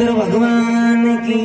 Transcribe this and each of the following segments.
कृष्णचंद्र भगवान की।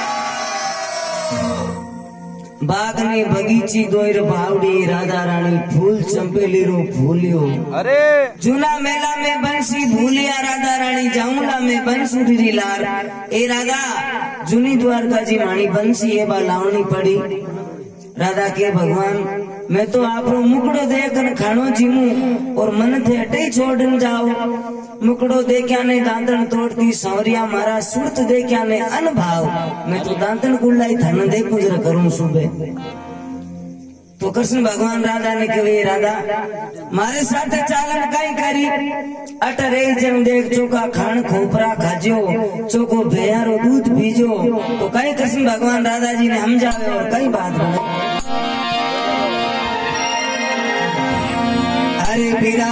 बागनी बगीची दोयर बावड़ी राधा रानी फूल चंपेली रो फूलियो। अरे जूना मेला में बंसी भूलिया राधा रानी जामुला में बंसुरी लार। ए राधा जूनी द्वारका जी मानी बंसी ए बा लावनी पड़ी। राधा के भगवान मैं तो आपरो मुकड़ो देखन खानो जीमू और मन थे अटे छोड़न जाओ। मुकड़ो देखया ने दांतन तोड़ती सांवरिया मारा सुरत देखया ने अनभाव। मैं तो दांतन कुल्लाई धन देखूं जरा करूं सुबह। तो कृष्ण भगवान राधा ने कहे राधा मारे साथ चालन कई करी अट रे जन देख चोका खान खोपरा खाजो चोको भेयारो दूध पीजो। तो कई कृष्ण भगवान राधा जी ने समझावे और कई बात बने। अरे बीरा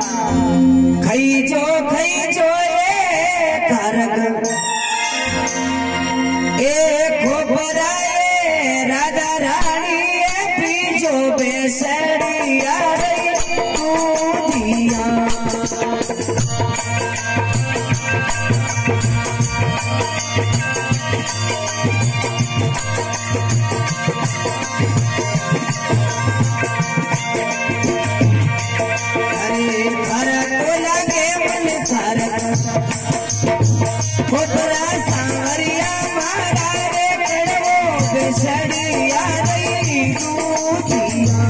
खईजो ए कारक ए खोपरा राधा रानी पीजो बेसड़िया दूधिया। अरे खरक लगे मन खरक खोपरा सांवरिया मारा रे कड़वो बेसड़िया दूधिया।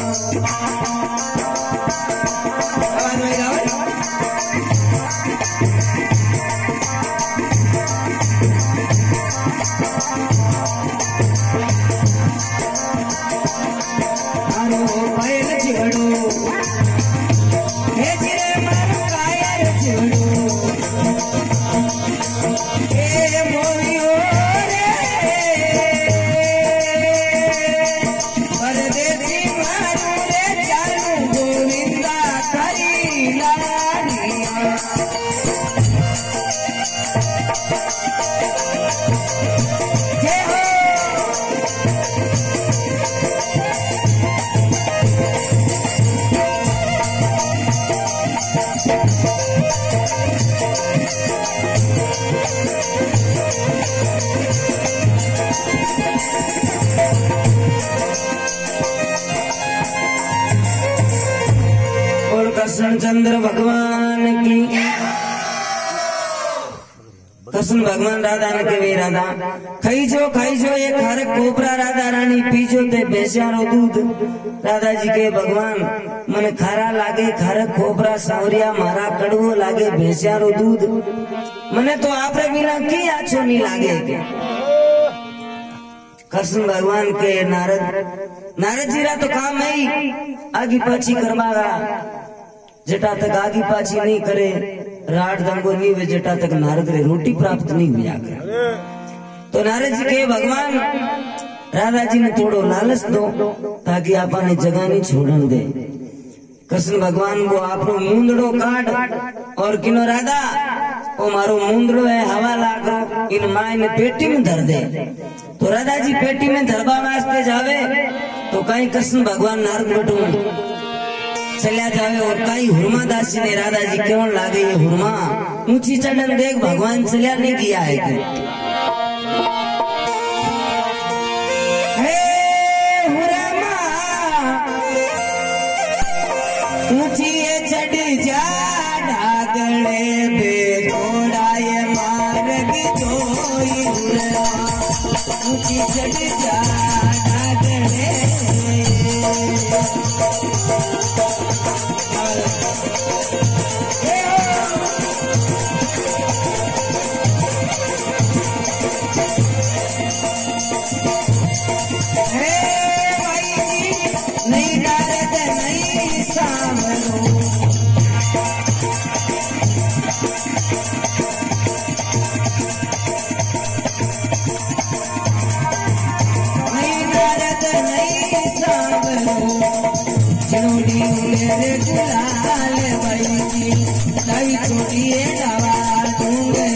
कृष्णचंद्र भगवान की। कृष्ण भगवान राधा ने कहे राधा खाईजो ये खारक खोपरा राधा रानी पीजो ते बेस्यारो दूध। राधा जी के भगवान मन खारा लागे खारक खोपरा सांवरिया मारा कड़वो लागे बेस्यारो दूध। मने तो आपरे बिना की आछो नहीं लागे। कृष्ण भगवान के नारद जी रा तो काम है आगी पाछी करवागा। जटा तक आगी पाछी नहीं करे राड दंगो नहीं वे जटा तक नारद रे रोटी प्राप्त नहीं हुआ करे। तो नारद जी के भगवान राधा जी ने थोड़ो लालच दो ताकि आपने जगह नहीं छोड़न दे। कृष्ण भगवान को आपनो मुंदड़ो काट और किनो राधा ओ मारो मुंदड़ो है हवा लाग इन मां ने पेटी में धर दे। तो राधा जी पेटी में धरबा वास्ते जावे तो कहीं कृष्ण भगवान नारद बटू चलिया जावे और कई हुरमा दासी ने राधा जी क्यों लागे ये हुरमा ऊंची चढ़न देख भगवान चलिया नहीं किया है कि ऊंची चढ़ जा ढागड़े पे थोड़ा ये मार्ग जोई ऊंची चढ़ जा ढागड़े नहीं नारद नहीं सामरो नहीं नारद नहीं सामरो जोड़ी मेरे गुलाल भाई जी नहीं छोड़िए दवा दूंगे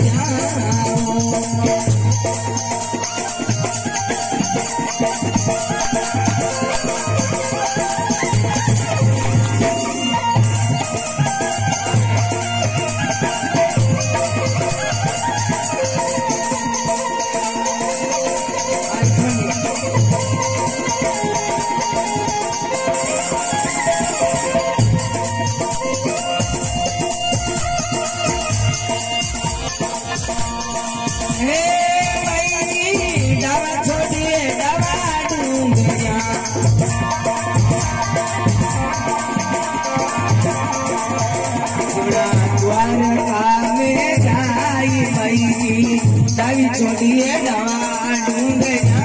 छोड़िए दवा ढूंढ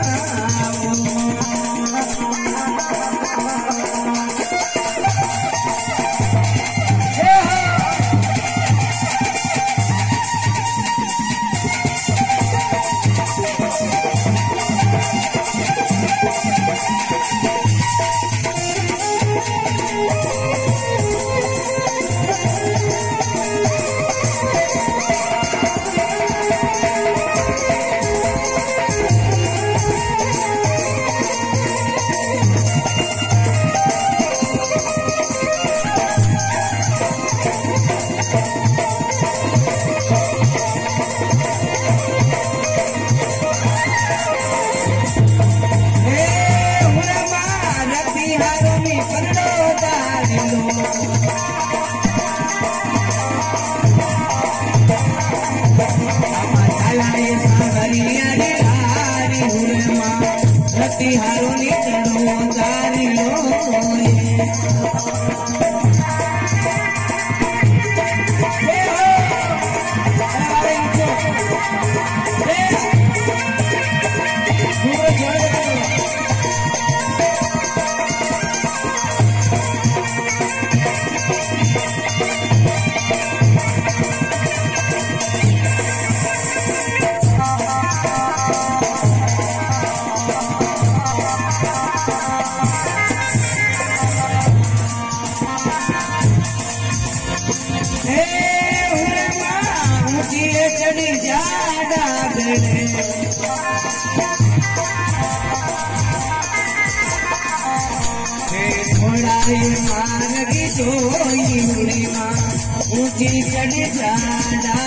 ऊंची चढ़ जाना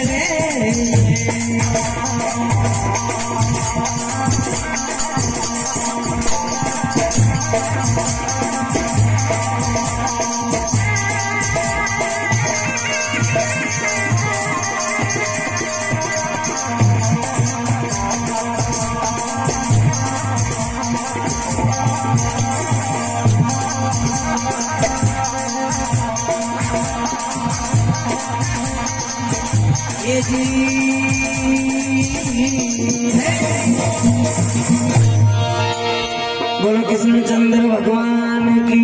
बोलो कृष्णचंद्र भगवान की।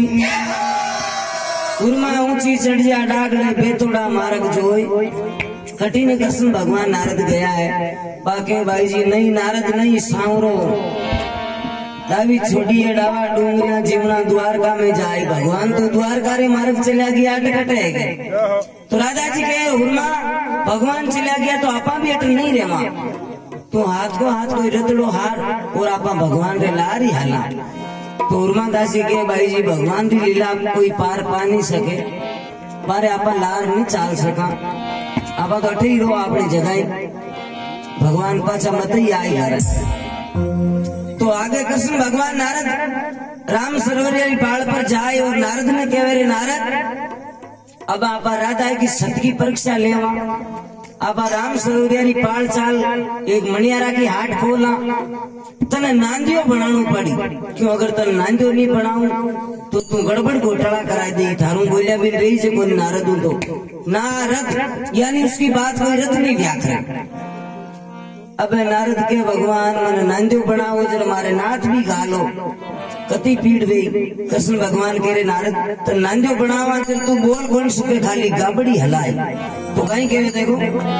उर्मा ऊंची चढ़िया डागड़े बेतोड़ा मार्ग जोई कठिन कृष्ण भगवान नारद गया है। बाके भाई जी नहीं नारद नहीं सांवरो दावी छोड़िए डावा डूंगना जीवना द्वारका में जाए। भगवान तो द्वारका रे मार्ग चला गया अटकटे तो राजा जी कहे उर्मा भगवान चला गया तो आपा भी अटल नहीं रेवा तो हाथ को रतड़ो हार और आपा भगवान रे लारी हाला। तो उर्मा दासी के भाई जी भगवान की लीला कोई पार पा नहीं सके पारे आपा लार नहीं चाल सका आपा तो अठे ही रो अपनी जगह भगवान पाचा मत ही आई हर। तो आगे कृष्ण भगवान नारद राम सरोवर पहाड़ पर जाए और नारद ने कहे रे नारद अब आप राजा की सत की परीक्षा लेवा अब राम सरोवर पहाड़ चाल एक मणियारा की हाट खोला तने नांदियो बनाणु पड़ी क्यों अगर तने नांदियो नहीं बनाऊ तो तू गड़बड़ घोटाला करा दे थारू बोलिया भी रही से कोई नारद हूं तो नारद यानी उसकी बात कोई रत नहीं व्याख रहा। अब नारद के भगवान मन नांदियो बनाओ जर मारे नाथ भी गालो कति पीड़ गई। कृष्ण भगवान कह रहे नारद तो नांदियो बनावा जर तू बोल कौन सुखे खाली गाबड़ी हलाए तो कहीं कह रहे देखो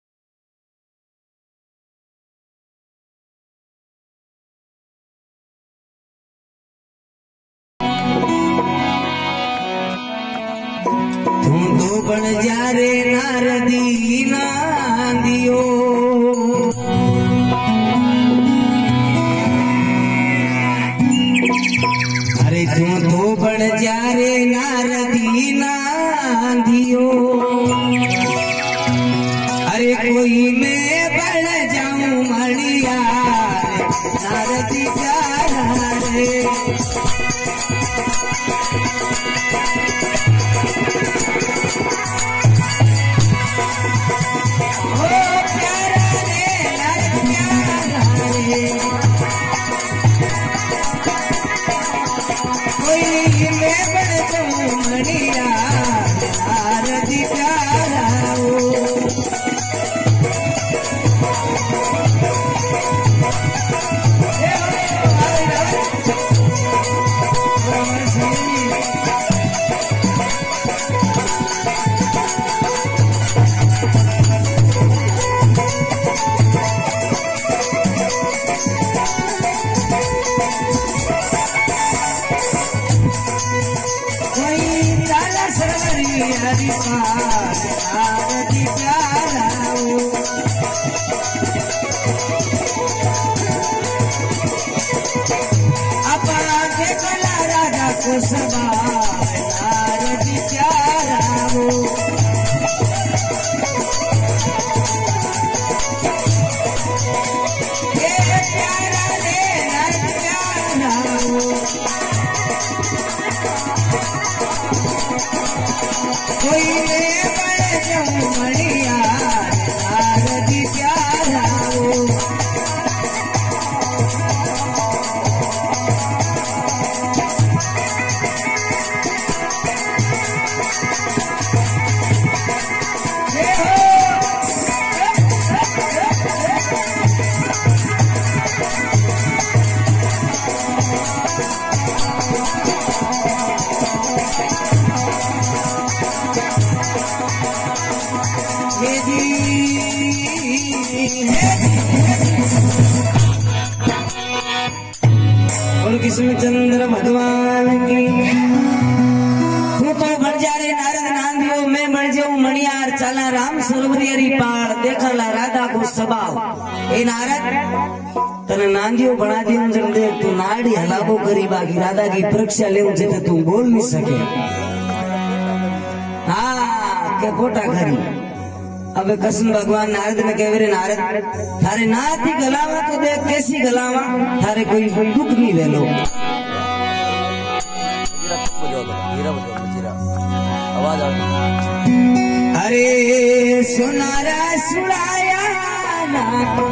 तुम तो बन जा रे नारदी नांदियो अरे तुम तो बन जा रे नारदी नांदियो अरे कोई मैं बन जाऊं मणिया नारदी जा रे नारद प्यारा हरि नारद प्यारा अपना देखला राजा को सभा नारद प्यारा प्यारा रे नारद प्यारा कोई ले बड़े जाऊं मणिया नारद प्यारा और कृष्णचंद्र भगवान की तू तो बढ़ जा रे नारद नांदियो मैं बढ़ जाऊं मणियार चला राम सरोवरी हरी पार देखला राधा को स्वभाव ए नारद तने नांदियो बना दियो जब देख तू नाड़ी हलाबो करी बाकी राधा की परीक्षा ले जेते तू बोल नहीं सके हाँ के खोटा करी अब कृष्ण भगवान नारद ने कहे रे नारद थारे नाथ ही गलावा तो देख कैसी गलावा थारे कोई दुख नहीं ले लो अरे सुनारा सुनाया ना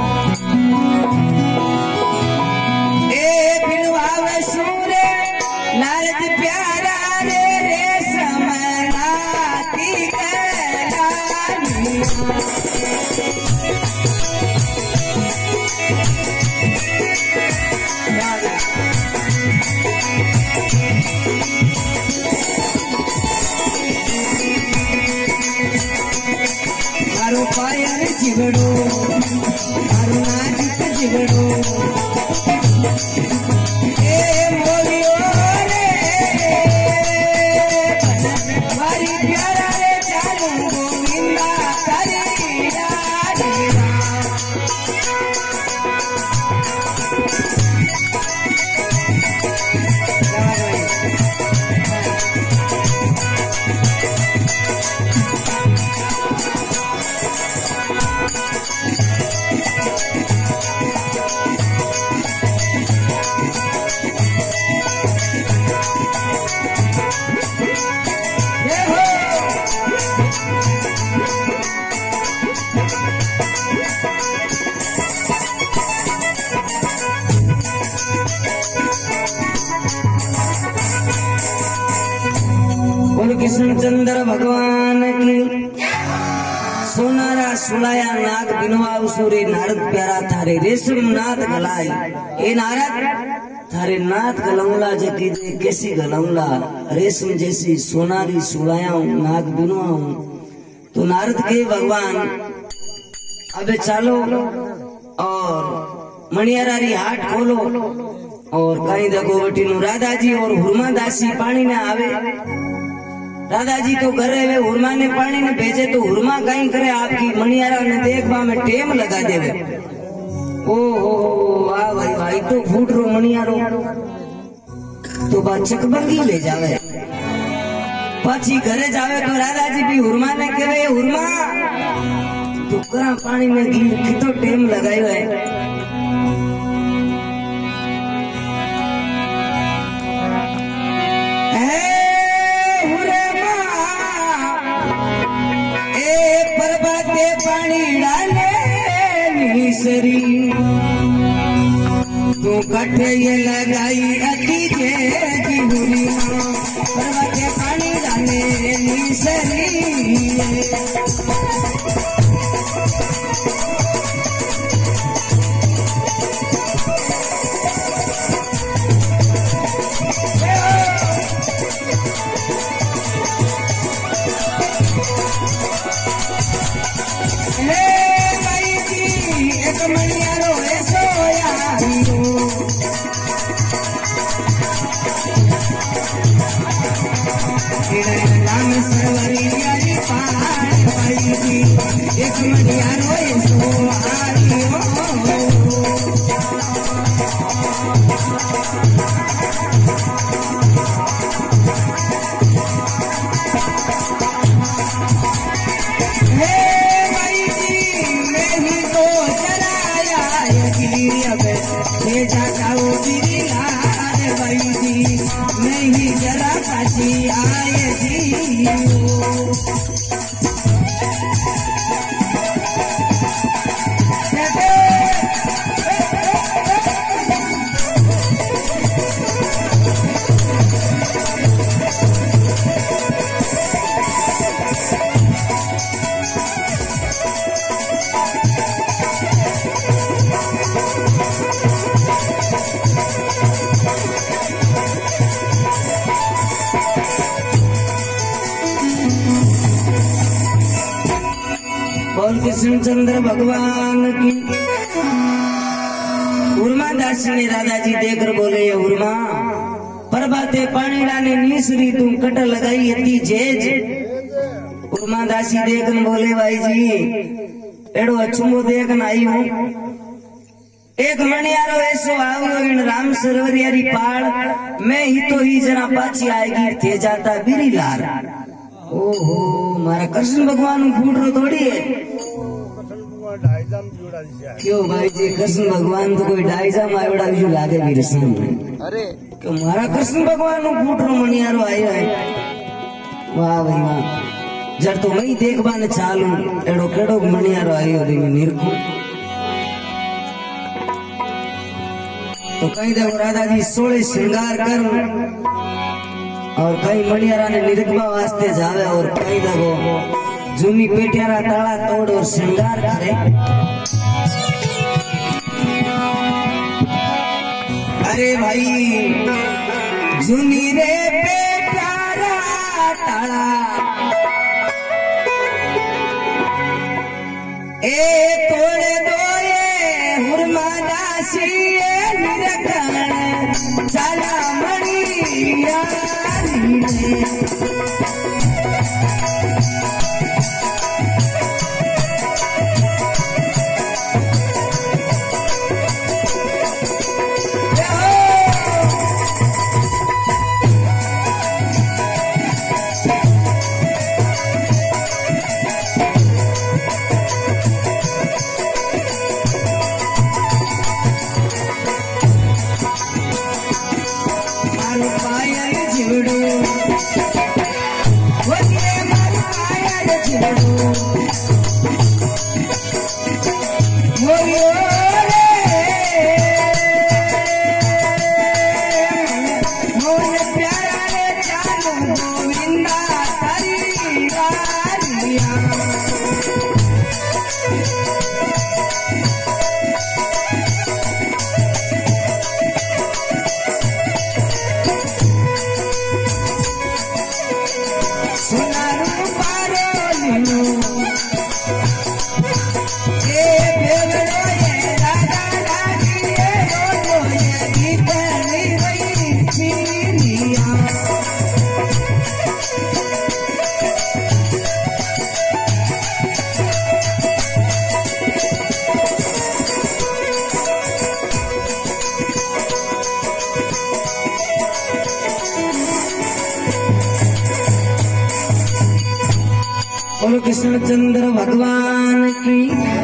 ए बिलवावे सूरे नारद प्यारा रे रे समनाती मारो पायर जिगड़ो मारो नाचित जिगड़ो ए मोलियो रे मारी प्यारा रे चालू गोविंदा तारी कृष्णचंद्र भगवान की सोनारा सुलाया नाग बिनवाऊ सूरी नारद प्यारा थारे रेशम नाथ गलाई ए नारद थारे नाथ गलौला जकी दे कैसी गलौला रेशम जैसी सोनारी सुलाया नाग बिनवाऊ तो नारद के भगवान अबे चालो और मणियारारी हाट खोलो और कहीं देखो बटी नु राधा जी और हुरमा दासी पानी ने आवे दादाजी तो घर रहे हुरमा ने पानी ने भेजे तो हुरमा कहीं करे आपकी मणियारा ने देखवा में टेम लगा देवे ओ वाह भाई भाई तो फूट रो मणियारो तो बात चकबंगी ले जावे पाची घरे जावे तो दादाजी भी हुरमा ने कहे हुरमा तो करा पानी में गिर कितो टेम लगायो है पानी डाले मिसरी तू कटे ये लगाई अति के जिहुरी परवा के पानी डाले कृष्णचंद्र भगवान की। उर्मादास ने दादाजी देखकर बोले, उर्मा प्रभाते पानी डाने नीसरी तुम कट लगाई अति जेज। उर्मादासी देखन बोले, भाई जी एड़ो अचुमो देखन आई हूँ। एक मणियारो ऐसो आवो इन राम सरोवर यारी पाड़ मैं ही तो ही जना पाछी आएगी थे जाता बिरी लार। ओहो मारा कृष्ण भगवान फूट रो थोड़ी है। क्यों भाई जी कृष्ण भगवान तो कोई डाईजाम आवड़ा भी लागे वीर सामने। अरे क्यों मारा कृष्ण भगवान फूट रो मणियारो आयो है। वाह भाई वाह जब तो मैं देखबाने चालू एड़ो केड़ो मणियारो आयो दी निरखू। तो कहीं देखो राधा जी 16 श्रृंगार कर और कई मणियारा ने निरखबा वास्ते जावे और कई देखो जूनी पेटियारा ताला तोड़ और श्रृंगार करे। अरे भाई जूनी रे पेटियारा ताला ए तोड़े दो ये हुरमादासी निरखण चला मणियारी ने। कृष्णचंद्र भगवान की।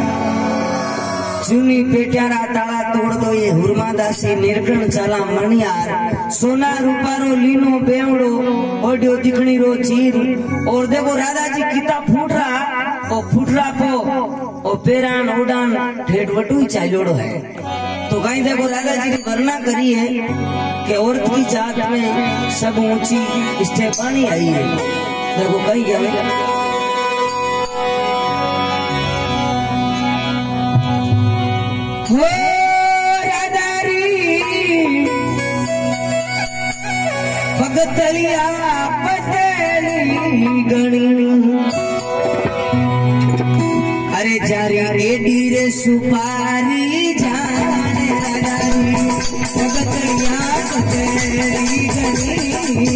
चुनी पेट्यारा ताला तोड़ दो ये हुरमादासी निरखण चला मणियार। सोना रूपारो लीनो बेवड़ो ओडियो दिखणी रो चीर। और देखो राधा जी किता फूट रहा पो ओ पेरान उड़ान ठेठ वटू चालोड़ो है। तो कहीं देखो राधा जी की वर्णना करी है कि औरत की जात में सब ऊंची स्टेपानी आई है। देखो कहीं गया वो राधारी भगतलिया पटेली गणी अरे जारी एडी रे सुपारी जाने राधारी भगतलिया पटेली गणी